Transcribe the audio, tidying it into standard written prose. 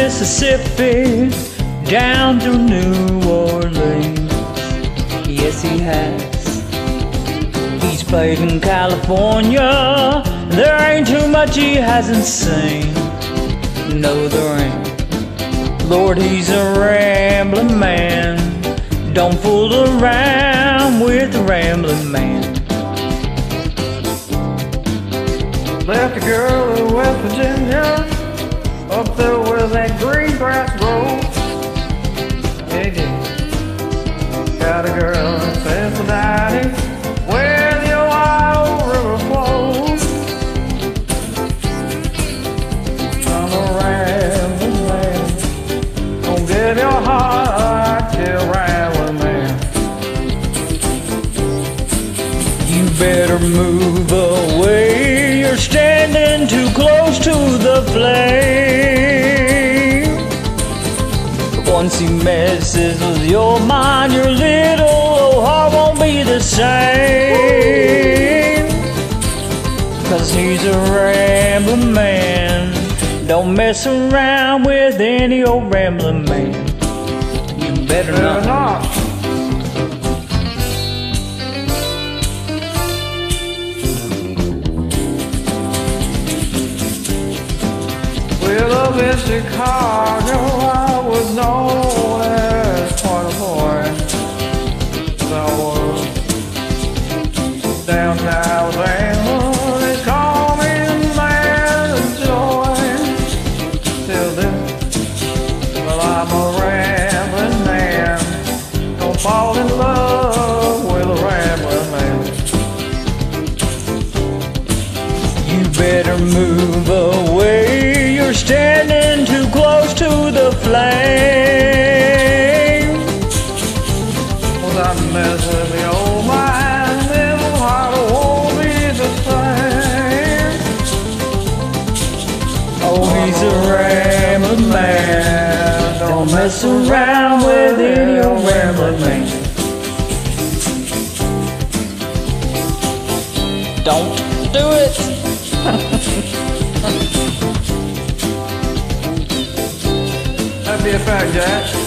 Mississippi down to New Orleans. Yes, he has. He's played in California. There ain't too much he hasn't seen. No, there ain't. Lord, he's a rambling man. Don't fool around with the rambling man. Left a girl in West Virginia, up there where that green grass grows. Yeah, yeah. Got a girl in Cincinnati, where the Ohio River flows. I'm a rambling man. Don't give your heart to a rambling man. You better move away. You're standing too close to the flame. Once he messes with your mind, your little old heart won't be the same. 'Cause he's a rambling man. Don't mess around with any old rambling man. You better not. Well, up in Chicago, I was known as quite a boy. I was downtown Alabama, they call me the man of joy. Till then, well, I'm a rambling man. Don't fall in love with a rambling man. You better move away. You're standing too close to the flame. Was I messing the old mind? Then I won't be the same. Oh, he's a rambling man. Don't mess around with any old rambling man. Don't do it. That'd be a fact, Jack.